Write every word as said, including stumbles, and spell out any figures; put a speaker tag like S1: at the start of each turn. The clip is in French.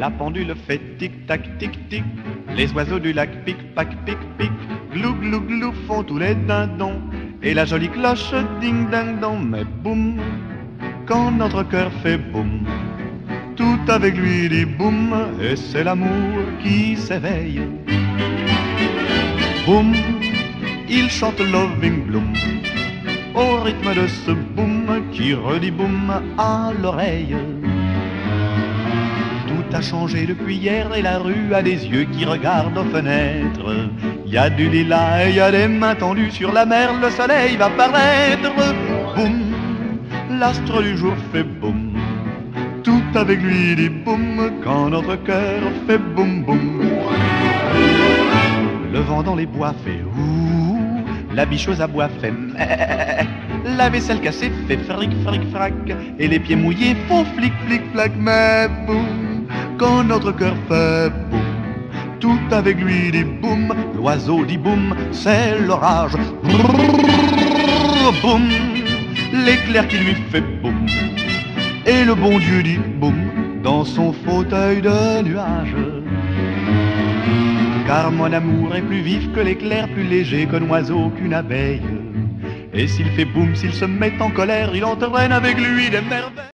S1: la pendule fait tic-tac, tic-tic. Les oiseaux du lac pic-pac, pic-pic. Glou, glou, glou font tous les dindons. Et la jolie cloche ding-ding-dong. Mais boum, quand notre cœur fait boum, tout avec lui dit boum, et c'est l'amour qui s'éveille. Boum, il chante Loving Bloom au rythme de ce boum qui redit boum à l'oreille. Tout a changé depuis hier et la rue a des yeux qui regardent aux fenêtres. Il y a du lilas et il y a des mains tendues sur la mer, le soleil va paraître. Boum, l'astre du jour fait boum, tout avec lui dit boum quand notre cœur fait boum boum. Le vent dans les bois fait ouh, la bicheuse à bois fait meh, la vaisselle cassée fait fric fric frac, et les pieds mouillés font flic flic flac. Mais boum, quand notre cœur fait boum, tout avec lui dit boum, l'oiseau dit boum, c'est l'orage. Brrr, boum, l'éclair qui lui fait boum, et le bon Dieu dit boum dans son fauteuil de nuage. Car mon amour est plus vif que l'éclair, plus léger qu'un oiseau, qu'une abeille. Et s'il fait boum, s'il se met en colère, il entraîne avec lui des merveilles.